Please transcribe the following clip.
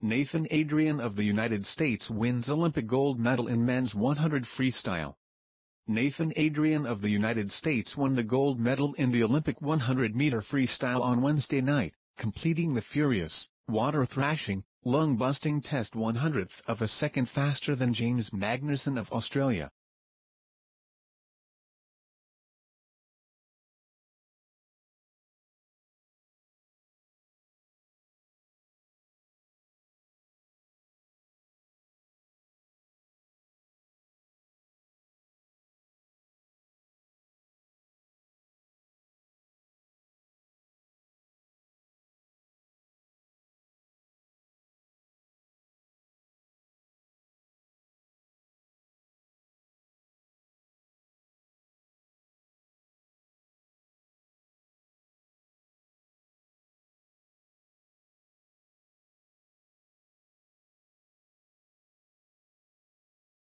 Nathan Adrian of the United States wins Olympic gold medal in men's 100 freestyle. Nathan Adrian of the United States won the gold medal in the Olympic 100-meter freestyle on Wednesday night, completing the furious, water-thrashing, lung-busting test 1/100th of a second faster than James Magnussen of Australia.